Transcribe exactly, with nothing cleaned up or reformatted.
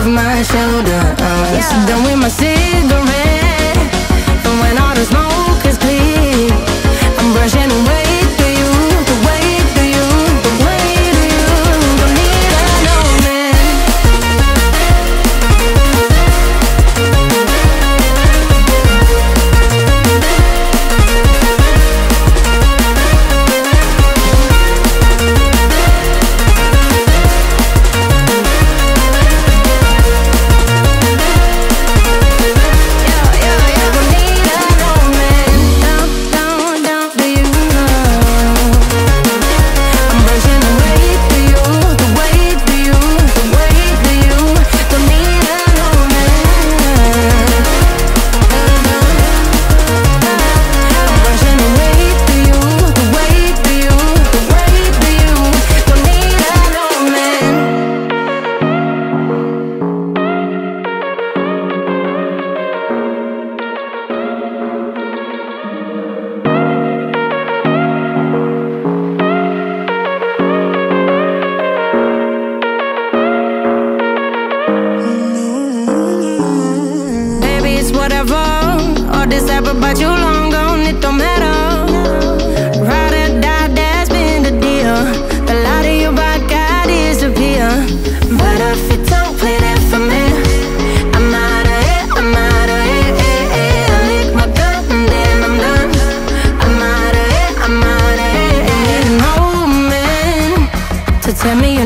of my shoulder. uh, Done with my cigarette, and when all the smoke is clear, I'm brushing away to you, away to you, away to you. Don't need a no man. All this ever but you long gone, it don't matter. Ride or die, that's been the deal. The light of your back, I disappear. But if you don't play that for me, I'm out of here, I'm out of here, eh, eh. I lick my gun and then I'm done. I'm out of here, I'm out of here, eh. Need an old man to tell me